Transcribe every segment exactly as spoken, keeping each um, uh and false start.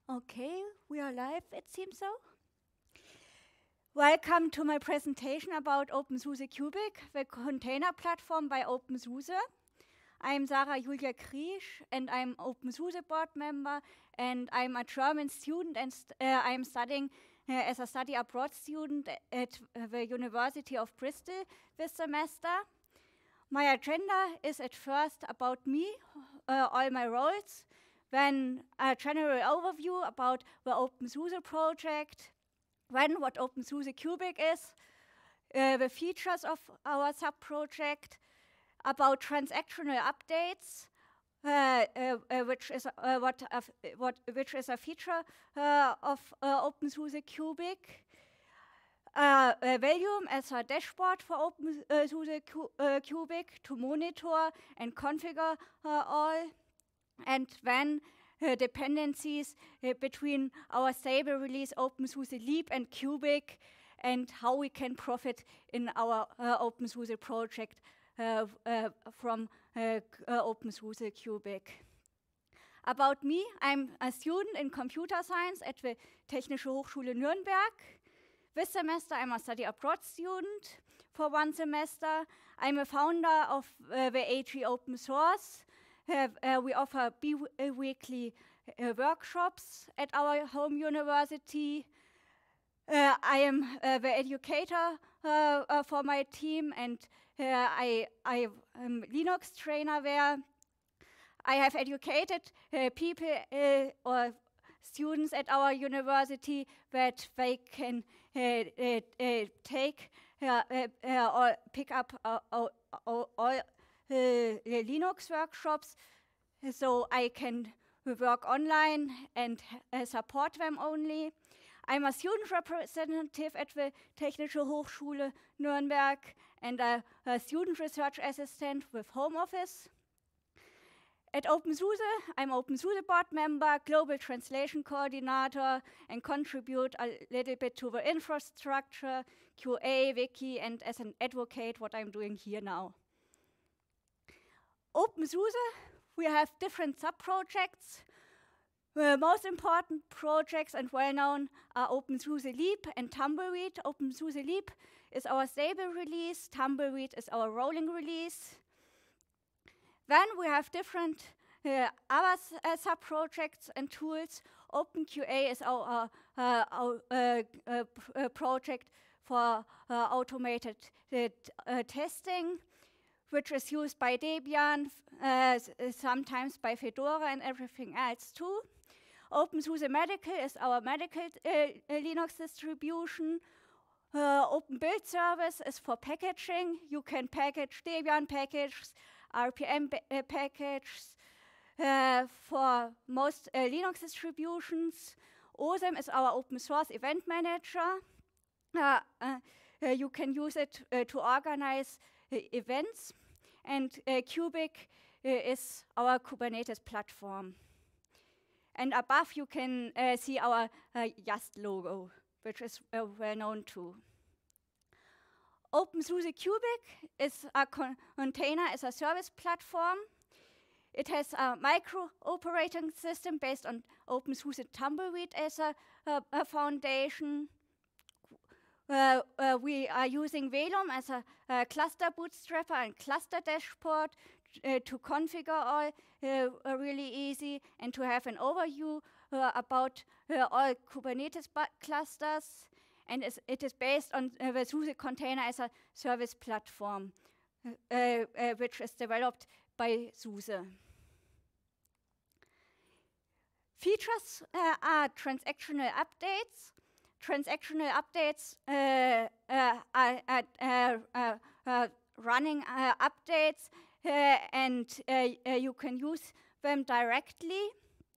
Okay, we are live, it seems so. Welcome to my presentation about OpenSUSE Cubic, the container platform by OpenSUSE. I'm Sarah Julia Kriesch, and I'm OpenSUSE board member, and I'm a German student, and st uh, I'm studying uh, as a study abroad student at uh, the University of Bristol this semester. My agenda is at first about me, uh, all my roles, then a general overview about the OpenSUSE project, then what OpenSUSE Cubic is, uh, the features of our sub-project, about transactional updates, uh, uh, uh, which is uh, what, uh, what which is a feature uh, of uh, OpenSUSE Cubic. Uh, uh, Volume as a dashboard for OpenSUSE Cu uh, Cubic to monitor and configure uh, all, and then uh, dependencies uh, between our stable release OpenSUSE Leap and Cubic, and how we can profit in our uh, OpenSUSE project uh, uh, from uh, uh, OpenSUSE Cubic. About me, I'm a student in computer science at the Technische Hochschule Nürnberg. This semester, I'm a study abroad student for one semester. I'm a founder of uh, the A G Open Source. Uh, uh, we offer bi-weekly uh, workshops at our home university. Uh, I am uh, the educator uh, uh, for my team, and uh, I, I am Linux trainer there. I have educated uh, people uh, or students at our university that they can uh, uh, uh, take uh, uh, uh, or pick up uh, all, all, all uh, Linux workshops, so I can work online and uh, support them only. I'm a student representative at the Technische Hochschule Nürnberg and a, a student research assistant with home office. At OpenSUSE, I'm OpenSUSE board member, global translation coordinator, and contribute a little bit to the infrastructure, Q A, wiki, and as an advocate, what I'm doing here now. OpenSUSE, we have different sub-projects. The most important projects and well-known are OpenSUSE Leap and Tumbleweed. OpenSUSE Leap is our stable release, Tumbleweed is our rolling release. Then we have different uh, other uh, sub-projects and tools. OpenQA is our, uh, uh, our uh, uh, uh, project for uh, automated uh, uh, testing, which is used by Debian, uh, sometimes by Fedora and everything else too. OpenSUSE Medical is our medical uh, Linux distribution. Uh, Open Build Service is for packaging. You can package Debian packages, R P M uh, packages uh, for most uh, Linux distributions. OSEM is our open source event manager. Uh, uh, uh, you can use it uh, to organize uh, events. And uh, Cubic uh, is our Kubernetes platform. And above you can uh, see our uh, Just logo, which is uh, well known too. OpenSUSE Cubic is a con container as a service platform. It has a micro operating system based on OpenSUSE Tumbleweed as a, a, a foundation. Uh, uh, we are using Velum as a, a cluster bootstrapper and cluster dashboard uh, to configure all uh, uh, really easy and to have an overview uh, about uh, all Kubernetes clusters. And it is based on uh, the SUSE container as a service platform, uh, uh, which is developed by SUSE. Features uh, are transactional updates. Transactional updates uh, uh, are, are uh, uh, running uh, updates, uh, and uh, uh, you can use them directly.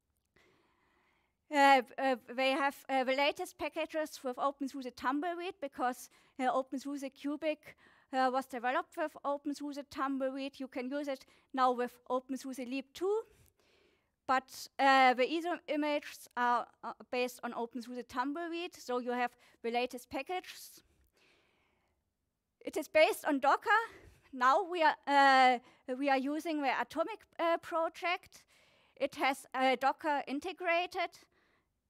Uh, uh, they have uh, the latest packages with OpenSUSE Tumbleweed because uh, OpenSUSE Cubic uh, was developed with OpenSUSE Tumbleweed. You can use it now with OpenSUSE Leap too. But uh, the I S O images are uh, based on OpenSUSE Tumbleweed, so you have the latest packages. It is based on Docker. Now we are, uh, we are using the Atomic uh, project. It has uh, Docker integrated.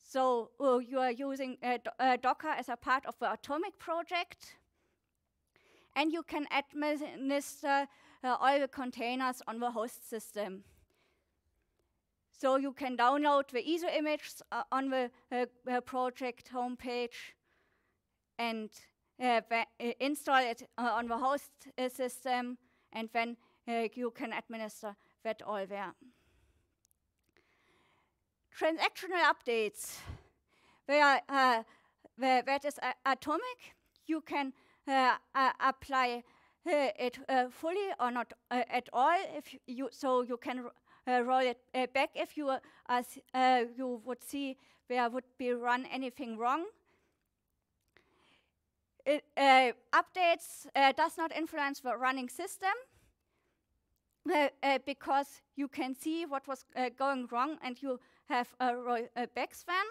So uh, you are using uh, do uh, Docker as a part of the Atomic project, and you can administer uh, all the containers on the host system. So you can download the I S O images uh, on the uh, uh, project homepage and uh, uh, install it uh, on the host uh, system, and then uh, you can administer that all there. Transactional updates, where, uh, where that is uh, atomic. You can uh, uh, apply uh, it uh, fully or not uh, at all. If you so you can uh, roll it uh, back if you uh, uh, you would see there would be run anything wrong. It, uh, updates uh, does not influence the running system uh, uh, because you can see what was uh, going wrong and you have a roll uh, back span.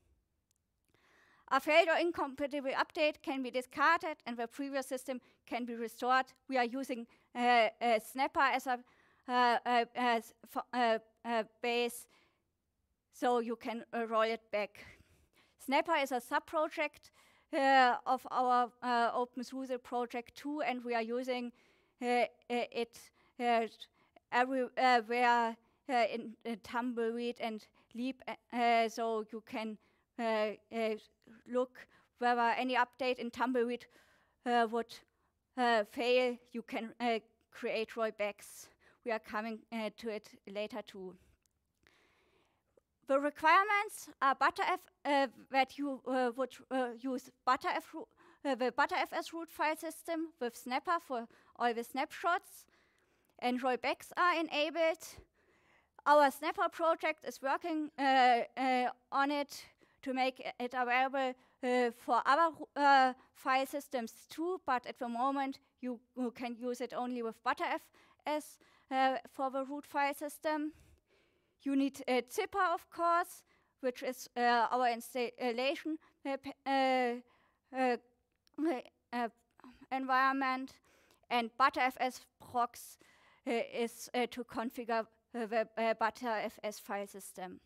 A failed or incompatible update can be discarded and the previous system can be restored. We are using uh, uh, Snapper as a uh, uh, as uh, uh, base, so you can uh, roll it back. Snapper is a sub-project uh, of our uh, OpenSUSE project too, and we are using uh, uh, it uh, everywhere uh, in, in Tumbleweed and Leap, uh, so you can uh, uh, look whether any update in Tumbleweed uh, would uh, fail. You can uh, create rollbacks. We are coming uh, to it later too. The requirements are ButterF, uh, that you uh, would uh, use ButterF, uh, the ButterFS root file system with Snapper for all the snapshots, and rollbacks are enabled. Our Snapper project is working uh, uh, on it to make it available uh, for other uh, file systems too, but at the moment you, you can use it only with ButterFS uh, for the root file system. You need a Zypper, of course, which is uh, our installation uh, uh, uh, uh, environment, and ButterFS prox uh, is uh, to configure uh, the uh, ButterFS file system.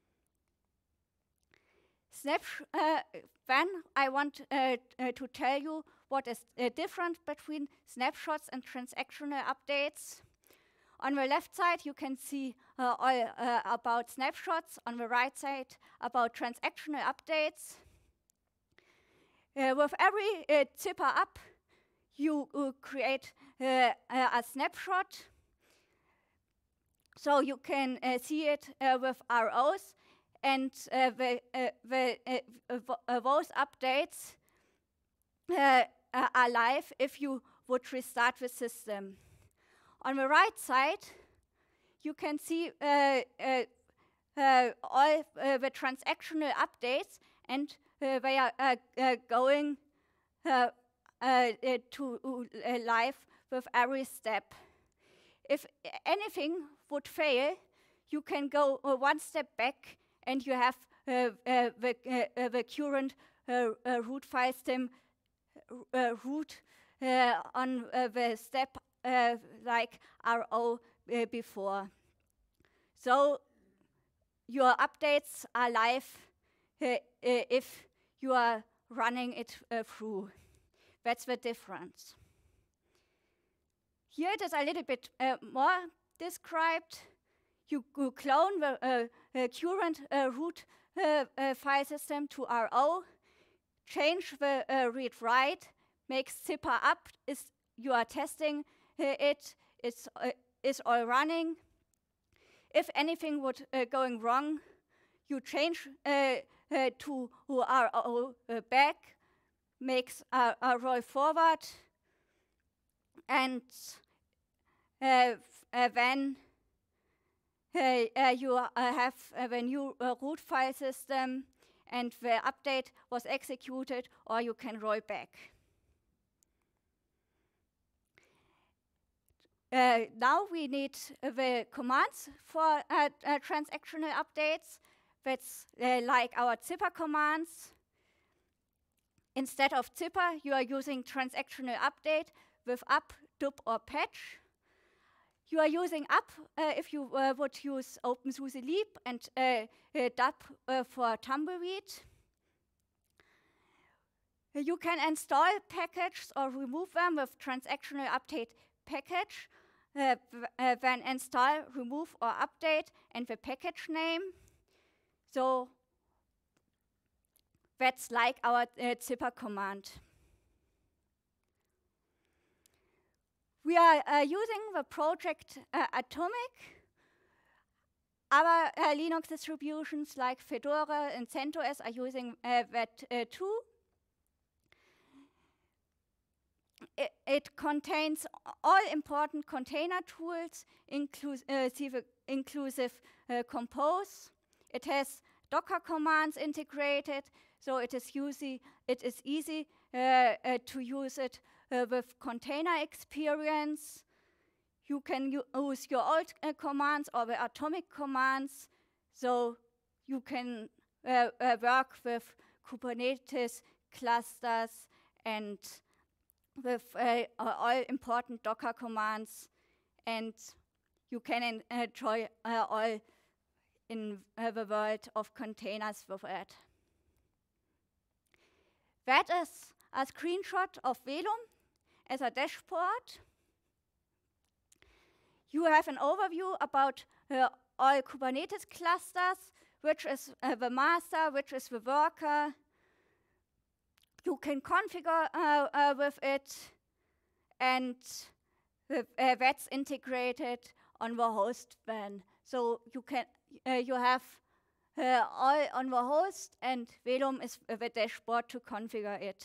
Snap uh, then I want uh, uh, to tell you what is uh, different between snapshots and transactional updates. On the left side, you can see uh, all uh, about snapshots. On the right side, about transactional updates. Uh, with every uh, Zypper up, you uh, create uh, uh, a snapshot. So you can uh, see it uh, with R Os, and uh, the, uh, the, uh, uh, those updates uh, are live if you would restart the system. On the right side, you can see uh, uh, uh, all uh, the transactional updates, and uh, they are uh, uh, going uh, uh, to uh, live with every step. If anything would fail, you can go uh, one step back, and you have uh, uh, the, uh, the current uh, uh, root file system uh, root uh, on uh, the step Uh, like R O uh, before. So your updates are live uh, uh, if you are running it uh, through. That's the difference. Here it is a little bit uh, more described. You, you clone the uh, uh, current uh, root uh, uh, file system to R O, change the uh, read-write, make Zypper up, is you are testing Uh, it is, uh, is all running. If anything would uh, going wrong, you change uh, uh, to R O uh, back, makes a, a roll forward, and uh, uh, then uh, uh, you uh, have uh, the new uh, root file system, and the update was executed, or you can roll back. Uh, now we need uh, the commands for uh, uh, transactional updates. That's uh, like our Zypper commands. Instead of Zypper, you are using transactional update with up, dup, or patch. you are using up uh, if you uh, would use OpenSUSE Leap and uh, uh, D A P uh, for Tumbleweed. You can install packages or remove them with transactional update package, uh, uh, then install, remove, or update, and the package name. So that's like our uh, zipper command. We are uh, using the project uh, Atomic. Other uh, Linux distributions like Fedora and CentOS are using uh, that uh, too. It, it contains all important container tools, inclusive, uh, inclusive uh, Compose. It has Docker commands integrated, so it is easy, it is easy uh, uh, to use it uh, with container experience. You can use your old uh, commands or the Atomic commands, so you can uh, uh, work with Kubernetes clusters and with uh, all important Docker commands, and you can enjoy uh, all in uh, the world of containers with it. That is a screenshot of Velum as a dashboard. You have an overview about uh, all Kubernetes clusters, which is uh, the master, which is the worker. You can configure uh, uh, with it, and uh, uh, that's integrated on the host then. So you can uh, you have uh, all on the host, and Velum is uh, the dashboard to configure it.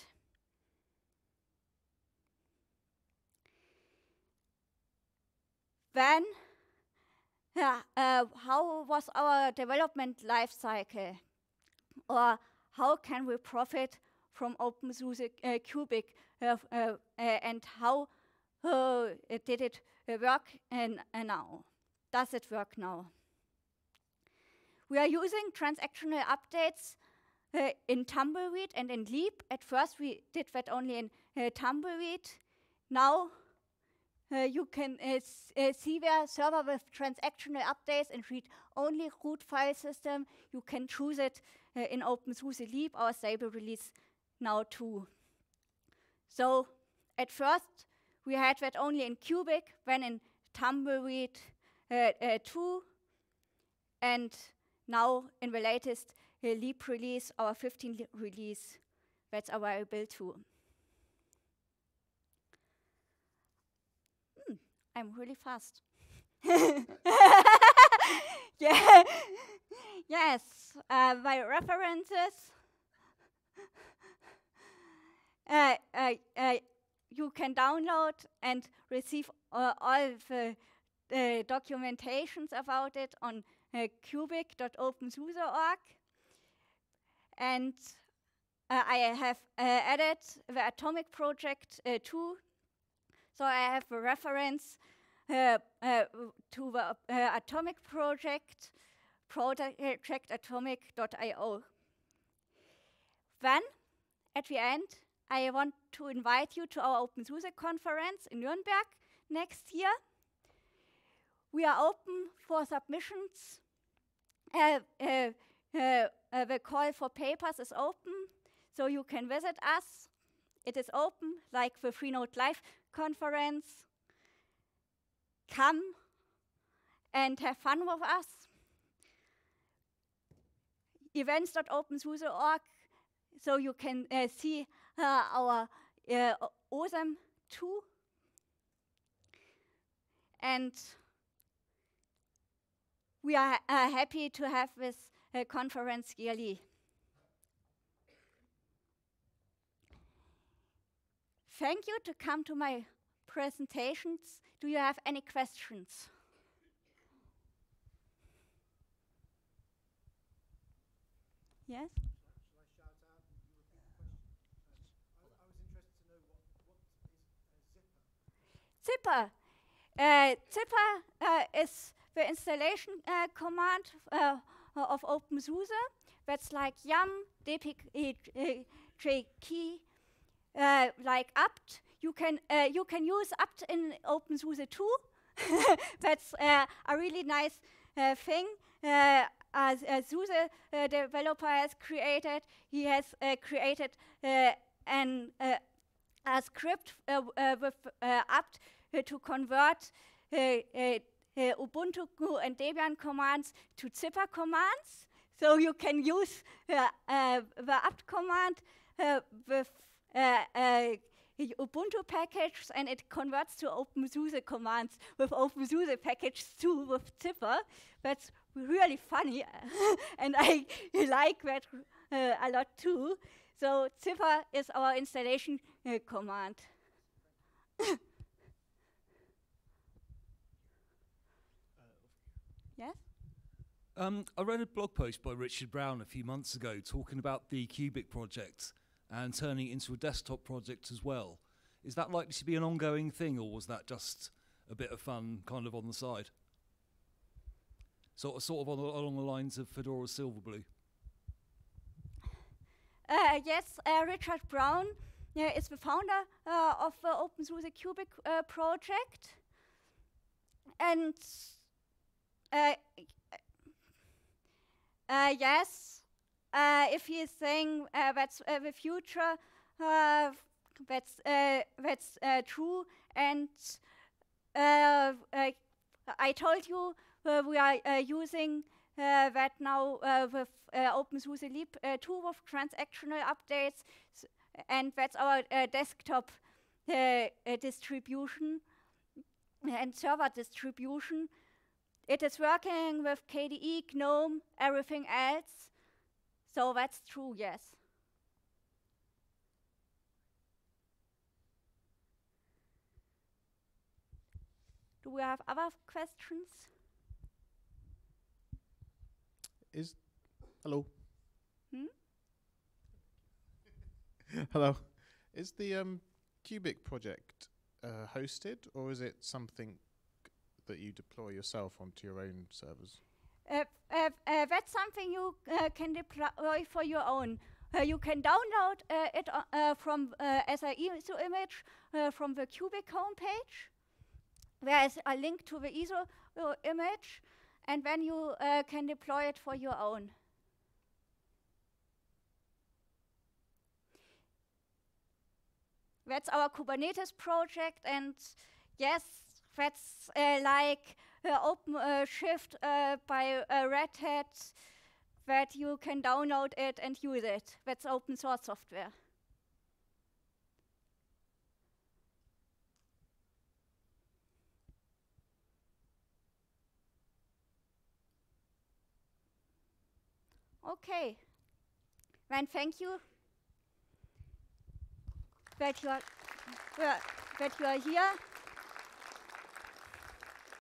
Then, yeah, uh, how was our development life cycle? Or how can we profit from OpenSUSE uh, Cubic, uh, uh, uh, and how uh, it did it uh, work in, uh, now? Does it work now? We are using transactional updates uh, in Tumbleweed and in Leap. At first we did that only in uh, Tumbleweed. Now uh, you can uh, uh, see their server with transactional updates and read only root file system. You can choose it uh, in OpenSUSE Leap, our stable release now too. So at first we had that only in Cubic, then in Tumbleweed uh, uh, two, and now in the latest uh, Leap release, our fifteenth release, that's available too. Hmm, I'm really fast. Yeah. Yes, uh, my references. Uh, uh, uh, you can download and receive uh, all the uh, documentations about it on uh, cubic dot opensuse dot org. And uh, I have uh, added the Atomic project uh, too. So I have a reference uh, uh, to the uh, Atomic project, project atomic dot i o. Then, at the end, I want to invite you to our OpenSUSE conference in Nuremberg next year. We are open for submissions. Uh, uh, uh, uh, the call for papers is open, so you can visit us. It is open, like the Freenode Live conference. Come and have fun with us. events dot opensuse dot org, so you can uh, see uh, our uh, O S A M too. And we are uh, happy to have this uh, conference yearly. Thank you to come to my presentations. Do you have any questions? Yes? Shall I shout out and you repeat the question? Uh, I, I was interested to know what, what is a zipper? Zipper. Uh, zipper uh, is the installation uh, command uh, of OpenSUSE. That's like yum, dpkg, uh, like apt. You can uh, you can use apt in OpenSUSE too. That's uh, a really nice uh, thing. Uh, as uh, SUSE uh, developer has created, he has uh, created uh, an uh, a script uh, uh, with uh, apt uh, to convert uh, uh, uh, Ubuntu and Debian commands to zipper commands. So you can use uh, uh, the apt command uh, with uh, uh, Ubuntu package, and it converts to OpenSUSE commands with OpenSUSE package too with zipper. That's really funny, and I like that uh, a lot too. So zipper is our installation uh, command. Yes? Um, I read a blog post by Richard Brown a few months ago talking about the Cubic project and turning it into a desktop project as well. Is that likely to be an ongoing thing, or was that just a bit of fun kind of on the side? Sort of, sort of on the, along the lines of Fedora Silverblue? Uh, yes, uh, Richard Brown uh, is the founder uh, of the OpenSUSE Cubic uh, project. And uh, uh, yes, uh, if he is saying uh, that's uh, the future, uh, that's, uh, that's uh, true. And uh, uh, I told you uh, we are uh, using uh, that now uh, with uh, OpenSUSE Leap uh, two with transactional updates, S and that's our uh, desktop uh, uh, distribution and server distribution. It is working with K D E, GNOME, everything else. So that's true, yes. Do we have other questions? Is hello. Hmm? Hello. Is the um, Cubic project uh, hosted, or is it something that you deploy yourself onto your own servers? Uh, uh, uh, that's something you uh, can deploy for your own. Uh, you can download uh, it uh, uh, from uh, as an I S O image uh, from the Cubic homepage. There is a link to the I S O uh, image, and then you uh, can deploy it for your own. That's our Kubernetes project, and yes, that's uh, like uh, OpenShift uh, by uh, Red Hat, that you can download it and use it. That's open source software. Okay, then thank you that you are, uh, that you are here.